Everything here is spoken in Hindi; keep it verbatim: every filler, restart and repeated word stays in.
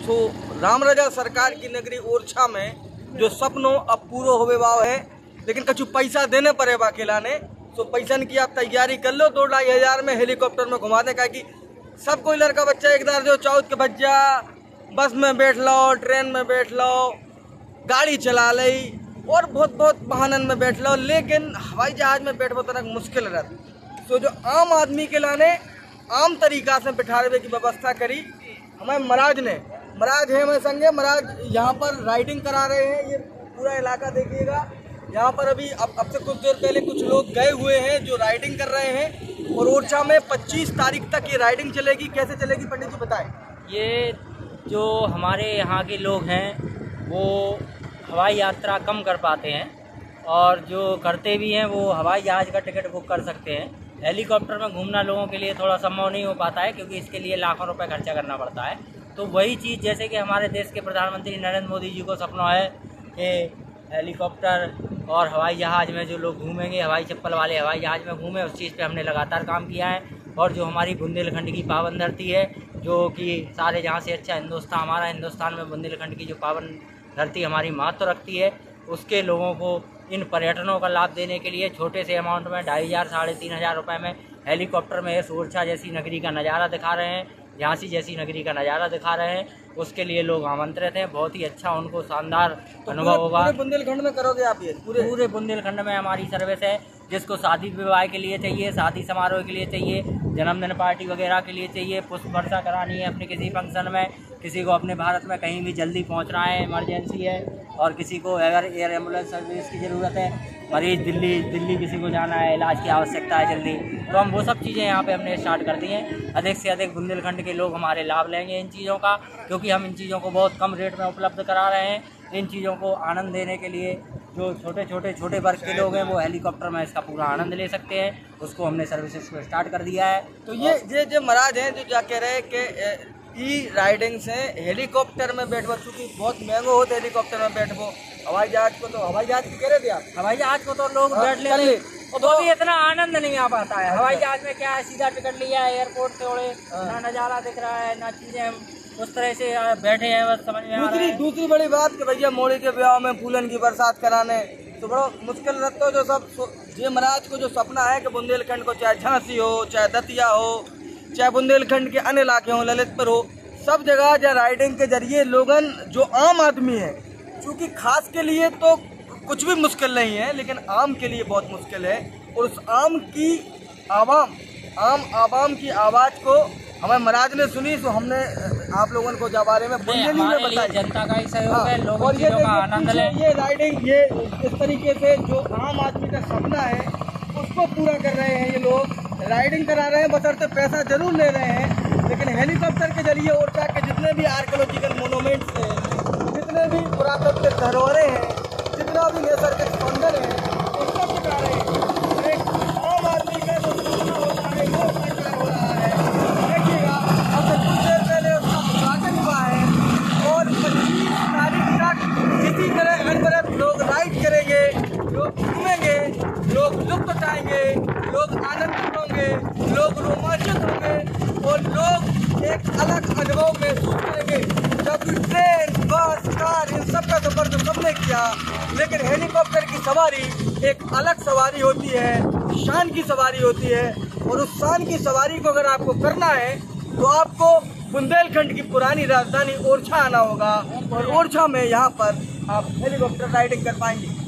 तो राम राजा सरकार की नगरी ओरछा में जो सपनों अब पूरो होवे वाव है, लेकिन कछु पैसा देने पड़े बा खिलाने। तो पैसा की आप तैयारी कर लो, दो ढाई हजार में हेलीकॉप्टर में घुमा दे, कि सब कोई लड़का बच्चा एकदम जो चौथ के बच्चा बस में बैठ लो, ट्रेन में बैठ लो, गाड़ी चला ली और बहुत बहुत वाहन में बैठ लो, लेकिन हवाई जहाज में बैठो तो मुश्किल रहती। तो जो आम आदमी के लाने आम तरीका से बिठाने की व्यवस्था करी हमें महाराज ने। महाराज है हमें संगे, महाराज यहाँ पर राइडिंग करा रहे हैं। ये पूरा इलाका देखिएगा, यहाँ पर अभी अब अब से कुछ देर पहले कुछ लोग गए हुए हैं जो राइडिंग कर रहे हैं। और ओरछा में पच्चीस तारीख तक ये राइडिंग चलेगी। कैसे चलेगी पंडित जी बताएं। ये जो हमारे यहाँ के लोग हैं वो हवाई यात्रा कम कर पाते हैं, और जो करते भी हैं वो हवाई जहाज़ का टिकट बुक कर सकते हैं। हेलीकॉप्टर में घूमना लोगों के लिए थोड़ा संभव नहीं हो पाता है, क्योंकि इसके लिए लाखों रुपए खर्चा करना पड़ता है। तो वही चीज़ जैसे कि हमारे देश के प्रधानमंत्री नरेंद्र मोदी जी को सपना है कि हेलीकॉप्टर और हवाई जहाज़ में जो लोग घूमेंगे, हवाई चप्पल वाले हवाई जहाज़ में घूमें, उस चीज़ पे हमने लगातार काम किया है। और जो हमारी बुंदेलखंड की पावन धरती है, जो कि सारे जहाँ से अच्छा हिंदुस्तान हमारा हिंदुस्तान में बुंदेलखंड की जो पावन धरती हमारी महत्व रखती है, उसके लोगों को इन पर्यटनों का लाभ देने के लिए छोटे से अमाउंट में ढाई हज़ार साढ़े तीन हज़ार रुपये में हेलीकॉप्टर में इस ओरछा जैसी नगरी का नज़ारा दिखा रहे हैं, झांसी जैसी नगरी का नज़ारा दिखा रहे हैं। उसके लिए लोग आमंत्रित हैं। बहुत ही अच्छा उनको शानदार तो अनुभव होगा। पूरे बुंदेलखंड में करोगे आप ये? पूरे पूरे बुंदेलखंड में हमारी सर्विस है। जिसको शादी विवाह के लिए चाहिए, शादी समारोह के लिए चाहिए, जन्मदिन पार्टी वगैरह के लिए चाहिए, पुष्प वर्षा करानी है अपने किसी फंक्शन में, किसी को अपने भारत में कहीं भी जल्दी पहुंचना है, इमरजेंसी है, और किसी को अगर एयर एम्बुलेंस सर्विस की ज़रूरत है, मरीज दिल्ली दिल्ली किसी को जाना है, इलाज की आवश्यकता है जल्दी, तो हम वो सब चीज़ें यहाँ पे हमने स्टार्ट कर दी हैं। अधिक से अधिक बुंदेलखंड के लोग हमारे लाभ लेंगे इन चीज़ों का, क्योंकि हम इन चीज़ों को बहुत कम रेट में उपलब्ध करा रहे हैं। इन चीज़ों को आनंद देने के लिए जो छोटे छोटे छोटे वर्ग के लोग हैं वो हेलीकॉप्टर में इसका पूरा आनंद ले सकते हैं। उसको हमने सर्विसेज को स्टार्ट कर दिया है। तो ये ये जो महाराज हैं जो क्या कह रहे हैं कि ई राइडिंग से हेलीकॉप्टर में बैठो, चूँकि बहुत महंगा होता है हेलीकॉप्टर में बैठो। हवाई जहाज को तो हवाई जहाज की कह रहे थे आप, हवाई जहाज को तो लोग बैठ लेते, तो भी इतना आनंद नहीं आ पाता है। हवाई जहाज में क्या है, सीधा टिकट लिया है, एयरपोर्ट से उड़े, ना नज़ारा दिख रहा है, ना चीज़ें उस तरह से बैठे हैं, बस समझ में आ रहा है। दूसरी बड़ी बात कि भैया मोड़ी के ब्याह में फूलन की बरसात कराने तो बड़ा मुश्किल रहता है। जो सब ये महाराज को जो सपना है कि बुंदेलखंड को चाहे झांसी हो, चाहे दतिया हो, चाहे बुंदेलखंड के अन्य इलाके हो, ललितपुर हो, सब जगह जो राइडिंग के जरिए लोगन जो आम आदमी है, क्योंकि खास के लिए तो कुछ भी मुश्किल नहीं है, लेकिन आम के लिए बहुत मुश्किल है। और उस आम की आवाम आम आवाम की आवाज़ को हमें महाराज ने सुनी, तो हमने आप लोगों को जा बारे में बुंदेली में बताया। जनता का ही सहयोग है, लोग और ये का आनंद लें। ये राइडिंग ये इस तरीके से जो आम आदमी का सपना है उसको पूरा कर रहे हैं। ये लोग राइडिंग करा रहे हैं, बशर्ते पैसा जरूर ले रहे हैं, लेकिन हेलीकॉप्टर के जरिए ओरछा के जितने भी आर्कियोलॉजिकल मोनूमेंट्स हैं, जितने भी पुरातत्व धरोहरें हैं, जितना भी नैसर्गिक सौंदर्य है, उसको दिखा रहे हैं। एक आम आदमी का जो सपना होता है वो साकार हो रहा है। देखिएगा अब से कुछ देर पहले उसका उद्घाटन हुआ है, और पच्चीस तारीख तक इसी तरह अनवरत लोग राइड करेंगे, लोग घूमेंगे, लोग लुत्फ उठाएंगे, लोग आनंदित होंगे, लोग रोमांचित होंगे, और लोग एक अलग अनुभव महसूस करेंगे। जब ट्रेन, बस, कार, इन सब का सफर तो सबने किया, लेकिन हेलीकॉप्टर की सवारी एक अलग सवारी होती है, शान की सवारी होती है। और उस शान की सवारी को अगर आपको करना है तो आपको बुंदेलखंड की पुरानी राजधानी ओरछा आना होगा, और ओरछा में यहाँ पर आप हेलीकॉप्टर राइडिंग कर पाएंगे।